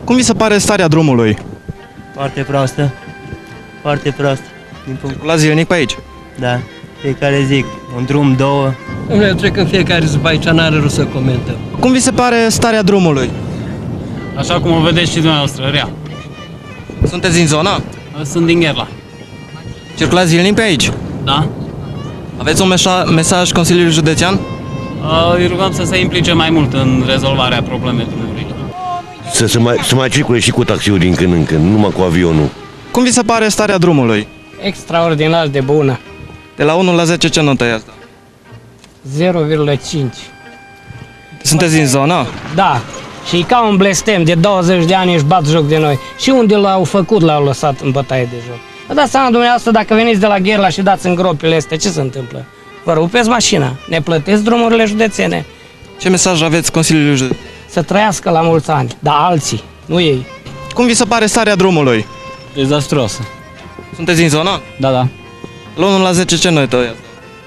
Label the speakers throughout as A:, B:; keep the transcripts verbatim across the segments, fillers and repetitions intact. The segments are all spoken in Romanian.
A: Cum vi se pare starea drumului?
B: Foarte proastă. Foarte proastă.
A: La zilnic pe aici?
B: Da. Fiecare zi. Un drum, două.
C: Eu trec în fiecare zi pe aici, n-are rost să comentăm.
A: Cum vi se pare starea drumului?
D: Așa cum o vedeți și dumneavoastră, rea.
A: Sunteți din zona?
D: Sunt din Gherla.
A: Circulați zilnic pe aici?
D: Da?
A: Aveți un meșa- mesaj Consiliului Județean?
D: Îi rugăm să se implice mai mult în rezolvarea problemei drumurilor.
E: Să se mai, să mai circule și cu taxiul din când în când, nu numai cu avionul.
A: Cum vi se pare starea drumului?
F: Extraordinar de bună.
A: De la unu la zece ce notă e asta?
F: zero virgulă cinci.
A: Sunteți din zona?
F: Da. Și e ca un blestem, de douăzeci de ani își bat joc de noi. Și unde l-au făcut, l-au lăsat în bătaie de joc. Vă dați seama dumneavoastră, dacă veniți de la Gherla și dați în gropile astea, ce se întâmplă? Vă rupeți mașina, ne plătesc drumurile județene.
A: Ce mesaj aveți Consiliului Județean?
F: Să trăiască la mulți ani, dar alții, nu ei.
A: Cum vi se pare starea drumului?
D: Dezastruoasă.
A: Sunteți din zona?
D: Da, da.
A: La unu la zece ce notă e asta?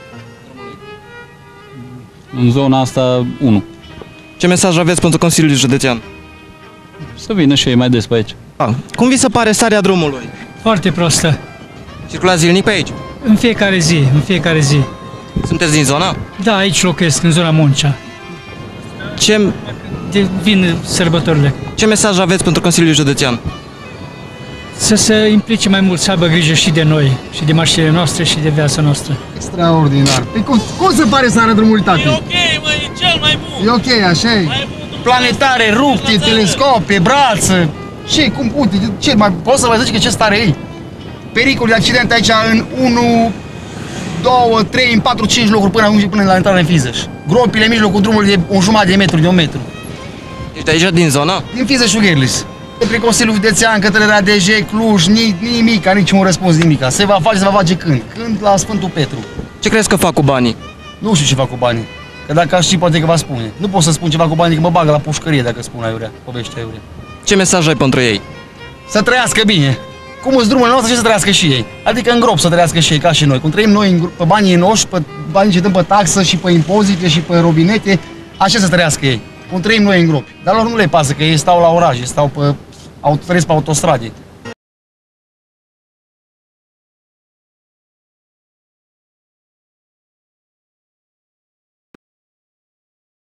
D: În zona asta, unu.
A: Ce mesaj aveți pentru Consiliul Județean?
D: Să vină și ei mai des pe aici.
A: A, cum vi se pare starea drumului?
G: Foarte prostă.
A: Circulați zilnic pe aici?
G: În fiecare zi, în fiecare zi.
A: Sunteți din zona?
G: Da, aici locuiesc, în zona Moncea.
A: Ce,
G: De, vin sărbătorile.
A: ce mesaj aveți pentru Consiliul Județean?
G: Să se implice mai mult, să aibă grijă și de noi, și de mașinile noastre, și de viața noastră.
H: Extraordinar. Păi cum, cum se pare starea drumului, tati?
B: E ok, mă, e cel mai bun.
H: E ok, așa e? Planetare rupte, telescope, brață. Ce, cum, uite, ce, mai, poți să vă zici că ce stare e? Pericol de accident aici în unu, doi, trei, în patru, cinci locuri până ajunge până la intrarea în Fizeș. Gropile în mijlocul drumului de un jumătate de metru, de un metru.
A: Ești de aici din zona?
H: Din Fizeșul Gherlis. Către Consiliul Județean, către R A D J, Cluj, ni, nimica, niciun răspuns, nimica. Se va face, se va face când? Când? La Sfântul Petru.
A: Ce crezi că fac cu banii?
H: Nu știu ce fac cu banii. Că dacă aș ști, poate că va spune. Nu pot să spun ceva cu banii, că mă bagă la pușcărie dacă spun aiurea, povești aiurea.
A: Ce mesaj ai pentru ei?
H: Să trăiască bine. Cum îți drumul nostru, și să trăiască și ei. Adică în grop să trăiască și ei, ca și noi. Cum trăim noi în, pe banii noștri, pe banii ce dăm pe taxă și pe impozite și pe robinete, așa să trăiască ei. Cum trăim noi în gropi. Dar lor nu le pasă, că ei stau la orașe, stau pe, trăiesc pe autostrade.